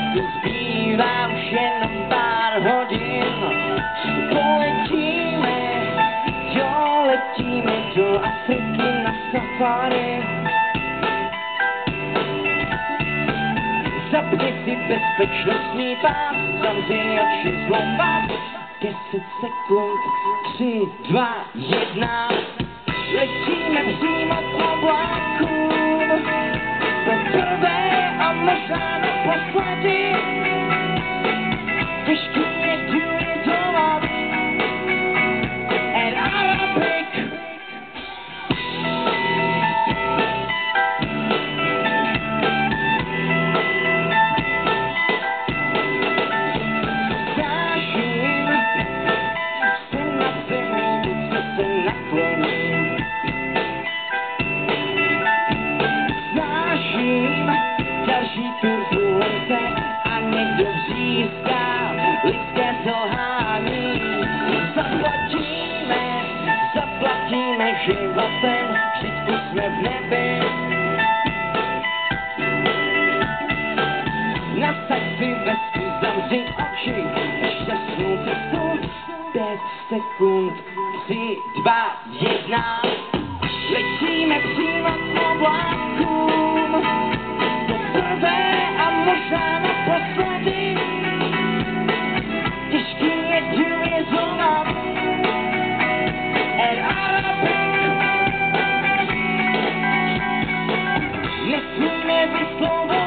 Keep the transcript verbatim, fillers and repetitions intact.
Zbývá už jenom pár hodin, poletíme, jo, letíme do Afriky na safari. Zapni si bezpečnostní pás, zavři oči, zlom vás. Deset sekund, tři, dva, jedna. Letíme přímo k oblákům, poprvé a možná naposledy. Těžký je důvěřovat and Arabic. Zážím se na zemi, co se nakloním. Zážím další turbulence a někdo získá lidské selhání. Zaplatíme, zaplatíme životem, vždyť už jsme v nebi. Nasaď si vesku, zavři oči, šťastnou cestu. Pět sekund, tři, dva, jedna. Letíme přímo k oblákům, poprvé a možná naposledy. Těžký je důvěřovat and Arabic. Nesmíme vyslovovat